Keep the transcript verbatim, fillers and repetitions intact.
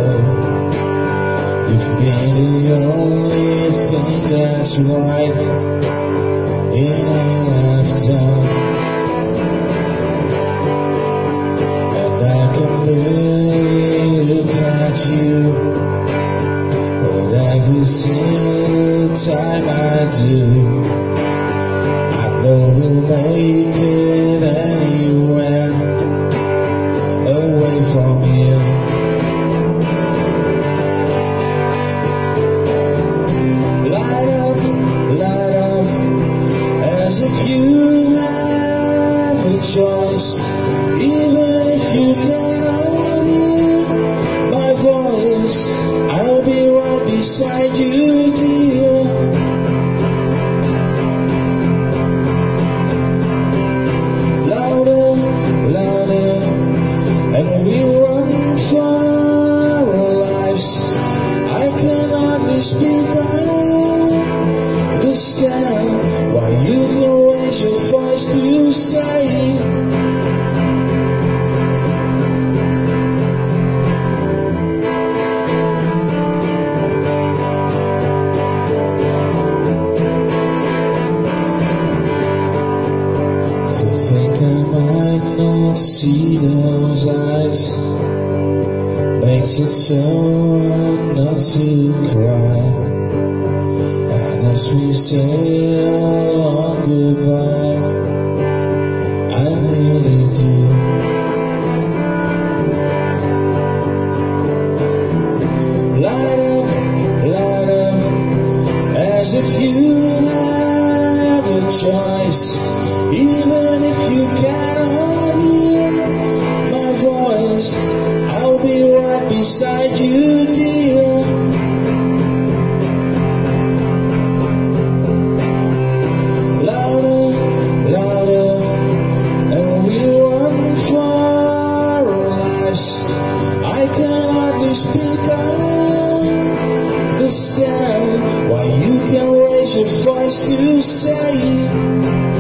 You've been the only thing that's right in our lifetime, and I can barely look at you, but every single time I do, I know we'll make it anywhere away from you. Light up, light up, as if you have a choice, even if you cannot hear my voice, I'll be right beside you, dear. Louder, louder, and we run for our lives. I can hardly speak, I understand why you can raise your voice to say if you think I might not see those eyes, makes it so hard not to cry. And as we say our long goodbye, I really do. Light up, light up, as if you have a choice, even if you cannot hear my voice, I'll be right beside you, dear. Louder, louder, and we run for our lives. I can hardly speak, I understand why you can raise your voice to say